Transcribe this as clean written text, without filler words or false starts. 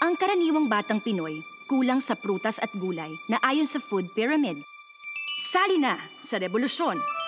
Ang karaniwang batang Pinoy kulang sa prutas at gulay na ayon sa food pyramid. Sali na sa revolusyon!